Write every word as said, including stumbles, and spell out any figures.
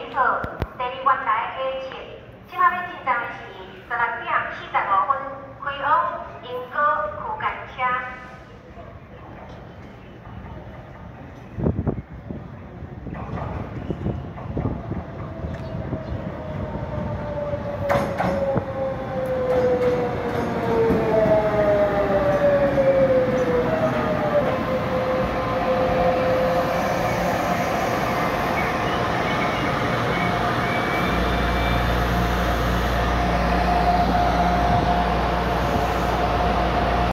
号第二原来的 A 册，即马要进站的是